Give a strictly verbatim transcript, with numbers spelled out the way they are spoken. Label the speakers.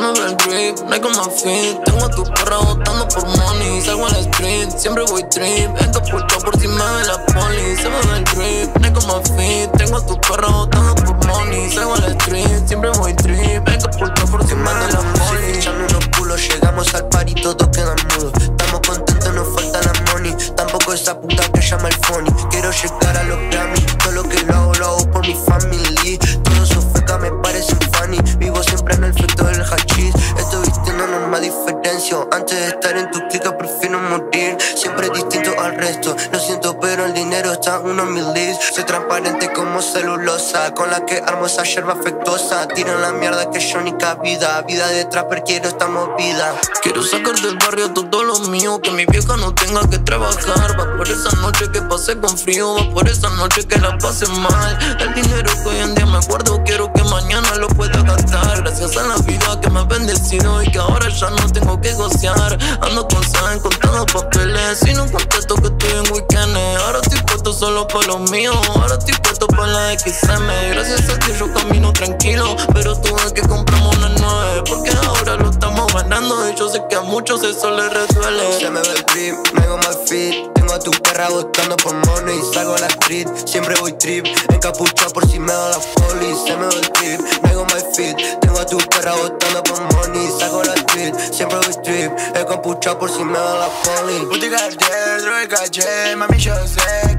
Speaker 1: me ve el drip, no hay como fit. Tengo a tu perra votando por money. Salgo a la street, siempre voy trip. Encapuchado por si me ve la poli. Se me ve el drip, no hay como fit. Tengo a tu perra votando por money. Salgo a la street, siempre voy trip. Encapuchado por si me ve la poli.
Speaker 2: Echando unos culos, llegamos al par y todos quedan mudos. Estamos contentos, nos falta la money. Tampoco esa puta que llama el phony. Quiero llegar a los Grammy. Todo lo que lo hago, lo hago por mi family. Todos sus fecas me parecen funny. Vivo siempre en el efecto del hachís. Estoy vistiendo norma diferencia. Antes de estar en tu clica prefiero morir. Siempre distinto al resto. Lo siento pero el dinero está en uno de mis leads. Soy transparente como celulosa, con la que armo esa yerba afectuosa. Tiran la mierda que yo ni cabida. Vida de trapper, quiero esta movida.
Speaker 1: Quiero sacar del barrio todo lo mío, que mi vieja no tenga que trabajar. Va por esa noche que pasé con frío, va por esa noche que la pasé mal. El dinero que hoy en día me guardo, quiero que mañana lo pueda gastar. Gracias a la vida que me ha bendecido y que ahora ya no tengo que gocear. Ando con San contando papeles y no contesto que estoy en weekends. Ahora estoy puesto solo para lo mío, ahora estoy puesto para la X M. Gracias a Dios yo camino tranquilo, pero tuve que comprarme una nueve, porque ahora lo estamos ganando y yo sé que a muchos eso les reduele.
Speaker 2: Se me ve el drip, no hago mal fit. Tengo a tu perra votando por money. Salgo a la street, siempre voy trip. Encapuchado por si me da la poli. Se me ve el drip, no hago mal fit. Tengo a tu perra votando por money. Salgo a la street, siempre voy trip. Encapuchado por si me da la poli.
Speaker 3: Boutique Cartier, droga caché, mami yo sé